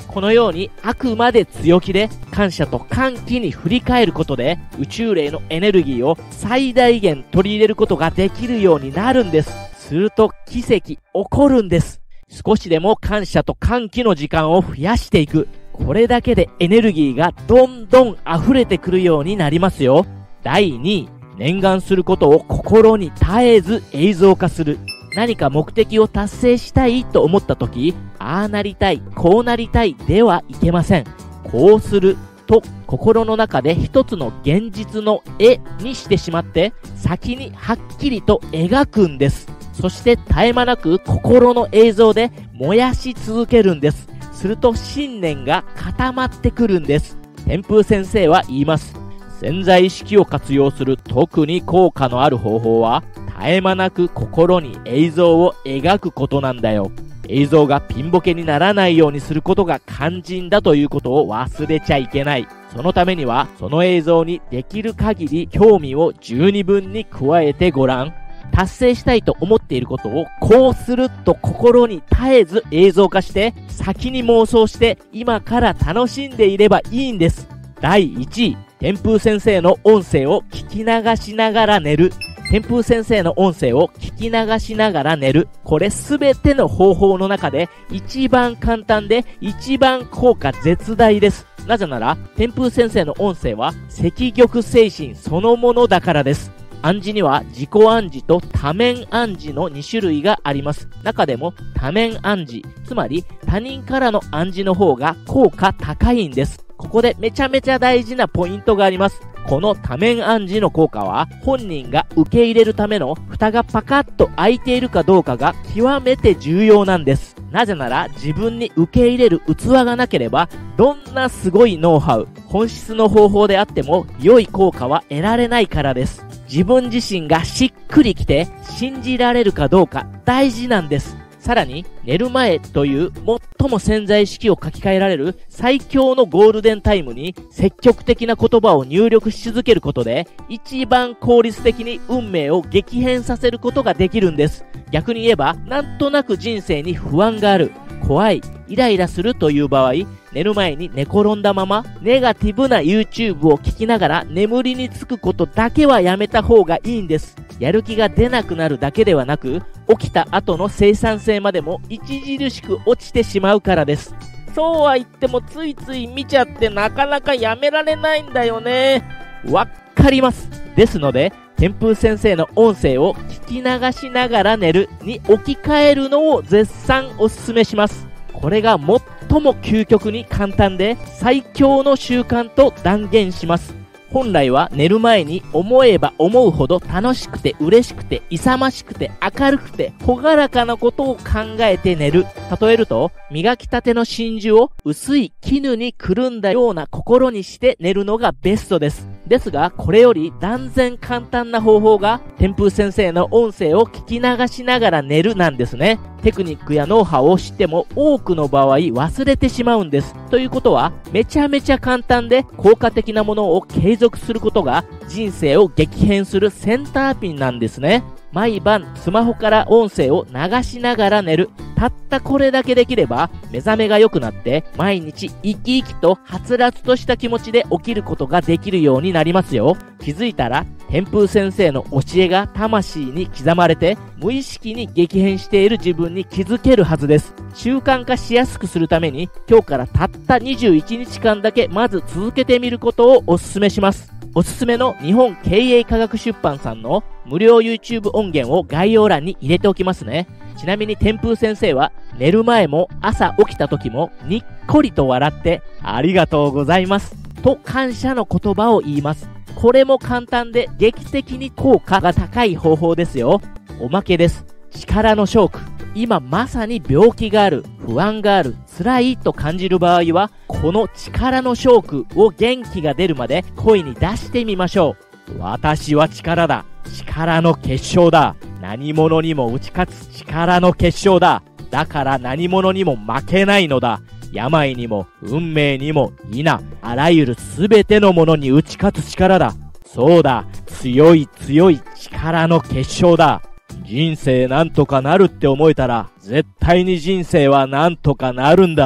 A: このようにあくまで強気で感謝と歓喜に振り返ることで宇宙霊のエネルギーを最大限取り入れることができるようになるんです。すると奇跡起こるんです。少しでも感謝と歓喜の時間を増やしていく。これだけでエネルギーがどんどん溢れてくるようになりますよ。第2位、念願することを心に絶えず映像化する。何か目的を達成したいと思った時、ああなりたい、こうなりたいではいけません。こうすると心の中で一つの現実の絵にしてしまって先にはっきりと描くんです。そして絶え間なく心の映像で燃やし続けるんです。すると信念が固まってくるんです。天風先生は言います。潜在意識を活用する特に効果のある方法は絶え間なく心に映像を描くことなんだよ。映像がピンボケにならないようにすることが肝心だということを忘れちゃいけない。そのためにはその映像にできる限り興味を十二分に加えてごらん。達成したいと思っていることをこうすると心に絶えず映像化して先に妄想して今から楽しんでいればいいんです。第1位、天風先生の音声を聞き流しながら寝る。天風先生の音声を聞き流しながら寝る。これすべての方法の中で一番簡単で一番効果絶大です。なぜなら天風先生の音声は赤玉精神そのものだからです。暗示には自己暗示と多面暗示の2種類があります。中でも多面暗示、つまり他人からの暗示の方が効果高いんです。ここでめちゃめちゃ大事なポイントがあります。この多面暗示の効果は本人が受け入れるための蓋がパカッと開いているかどうかが極めて重要なんです。なぜなら自分に受け入れる器がなければどんなすごいノウハウ、本質の方法であっても良い効果は得られないからです。自分自身がしっくりきて信じられるかどうか大事なんです。さらに寝る前という最も潜在意識を書き換えられる最強のゴールデンタイムに積極的な言葉を入力し続けることで一番効率的に運命を激変させることができるんです。逆に言えばなんとなく人生に不安がある、怖い、イライラするという場合、寝る前に寝転んだままネガティブな YouTube を聞きながら眠りにつくことだけはやめた方がいいんです。やる気が出なくなるだけではなく、起きた後の生産性までも著しく落ちてしまうからです。そうは言ってもついつい見ちゃってなかなかやめられないんだよね。わかります。ですので、天風先生の音声を聞き流しながら寝るに置き換えるのを絶賛お勧めします。これが最も究極に簡単で最強の習慣と断言します。本来は寝る前に思えば思うほど楽しくて嬉しくて勇ましくて明るくて朗らかなことを考えて寝る。例えると、磨きたての真珠を薄い絹にくるんだような心にして寝るのがベストです。ですが、これより断然簡単な方法が天風先生の音声を聞き流しながら寝るなんですね。テクニックやノウハウを知っても多くの場合忘れてしまうんです。ということは、めちゃめちゃ簡単で効果的なものを継続することが人生を激変するセンターピンなんですね。毎晩スマホから音声を流しながら寝る。たったこれだけできれば目覚めが良くなって毎日生き生きとはつらつとした気持ちで起きることができるようになりますよ。気づいたら天風先生の教えが魂に刻まれて無意識に激変している自分に気づけるはずです。習慣化しやすくするために今日からたった21日間だけまず続けてみることをお勧めします。おすすめの日本経営科学出版さんの無料 YouTube 音源を概要欄に入れておきますね。ちなみに天風先生は寝る前も朝起きた時もにっこりと笑ってありがとうございますと感謝の言葉を言います。これも簡単で劇的に効果が高い方法ですよ。おまけです。力のショーク。今まさに病気がある、不安がある、辛いと感じる場合はこの力のショークを元気が出るまで声に出してみましょう。私は力だ。力の結晶だ。何者にも打ち勝つ力の結晶だ。だから何者にも負けないのだ。病にも運命にも否、あらゆるすべてのものに打ち勝つ力だ。そうだ。強い強い力の結晶だ。人生なんとかなるって思えたら絶対に人生はなんとかなるんだ。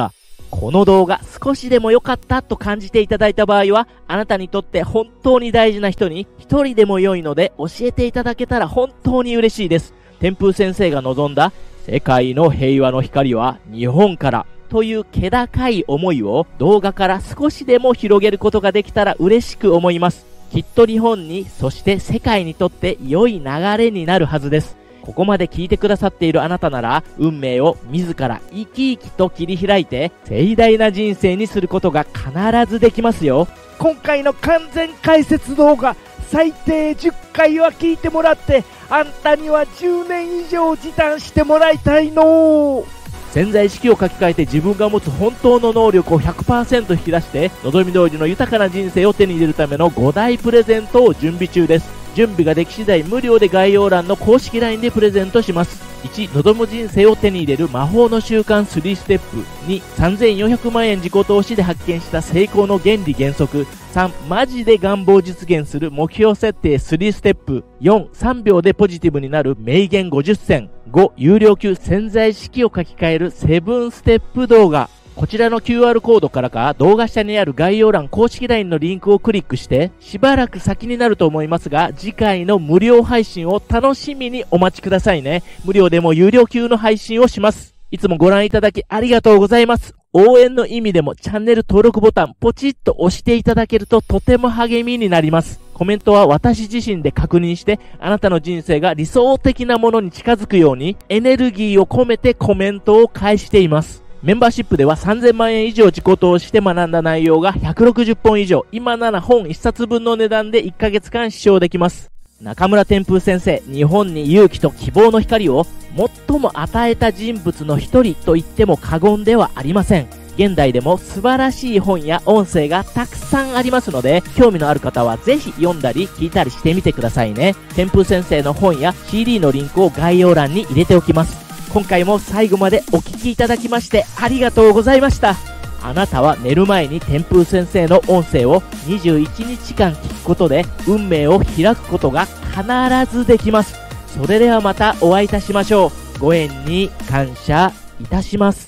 A: この動画少しでも良かったと感じていただいた場合は、あなたにとって本当に大事な人に一人でも良いので教えていただけたら本当に嬉しいです。天風先生が望んだ世界の平和の光は日本からという気高い思いを動画から少しでも広げることができたら嬉しく思います。きっと日本に、そして世界にとって良い流れになるはずです。ここまで聞いてくださっているあなたなら、運命を自ら生き生きと切り開いて、盛大な人生にすることが必ずできますよ。
B: 今回の完全解説動画、最低10回は聞いてもらって、あんたには10年以上時短してもらいたいの。
A: 潜在意識を書き換えて自分が持つ本当の能力を 100% 引き出して、望み通りの豊かな人生を手に入れるための5大プレゼントを準備中です。準備ができ次第無料で概要欄の公式 LINE でプレゼントします。1、望む人生を手に入れる魔法の習慣3ステップ。2、3400万円自己投資で発見した成功の原理原則。3、マジで願望実現する目標設定3ステップ。4、3秒でポジティブになる名言50選。5、有料級潜在意識を書き換える7ステップ動画。こちらの QR コードからか動画下にある概要欄公式 LINE のリンクをクリックして、しばらく先になると思いますが、次回の無料配信を楽しみにお待ちくださいね。無料でも有料級の配信をします。いつもご覧いただきありがとうございます。応援の意味でもチャンネル登録ボタンポチッと押していただけるととても励みになります。コメントは私自身で確認して、あなたの人生が理想的なものに近づくようにエネルギーを込めてコメントを返しています。メンバーシップでは3000万円以上自己投資して学んだ内容が160本以上、今なら本1冊分の値段で1ヶ月間視聴できます。中村天風先生、日本に勇気と希望の光を最も与えた人物の一人と言っても過言ではありません。現代でも素晴らしい本や音声がたくさんありますので、興味のある方はぜひ読んだり聞いたりしてみてくださいね。天風先生の本や CD のリンクを概要欄に入れておきます。今回も最後までお聞きいただきましてありがとうございました。あなたは寝る前に天風先生の音声を21日間聞くことで運命を開くことが必ずできます。それではまたお会いいたしましょう。ご縁に感謝いたします。